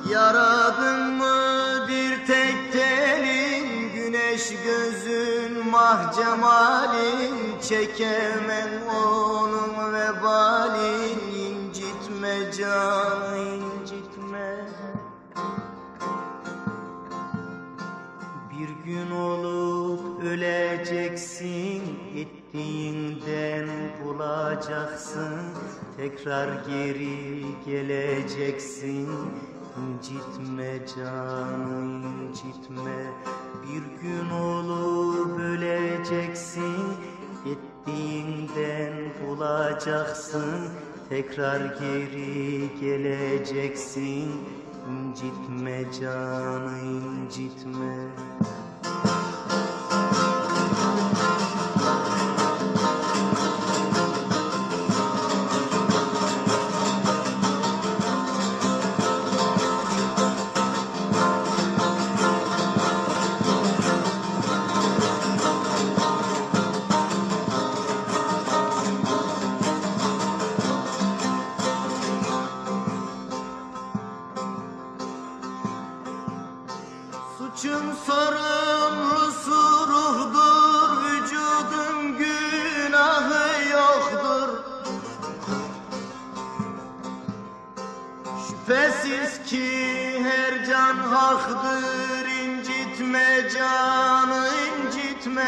Yaradın mı bir tek telin, güneş gözün mah cemalin, çekemem onun vebalin, incitme canı incitme. Bir gün olup öleceksin, ettiğinden bulacaksın, tekrar geri geleceksin. İncitme canı incitme. Bir gün olup öleceksin, ettiğinden bulacaksın, tekrar geri geleceksin. İncitme canı incitme. Suçun sorumlusu ruhdur, vücudun günahı yoktur. Şüphesiz ki her can haktır, incitme canı incitme.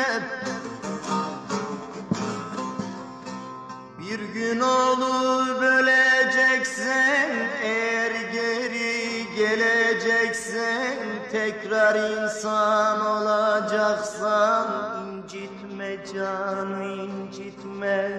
Bir gün olup öleceksen, eğer geri geleceksen, tekrar insan olacaksan, incitme canı incitme.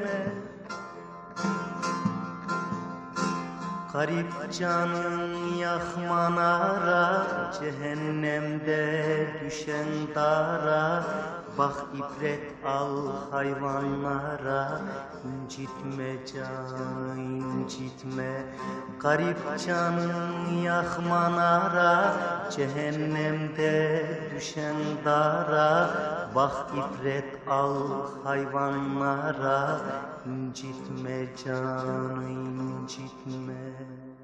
Garip canın yakman ara, cehennemde düşen dara. Bak ibret al hayvanlara, incitme canı incitme. Garip canın yakman ara, cehennemde düşen dara. Bak ibret al hayvanlara, incitme canı incitme.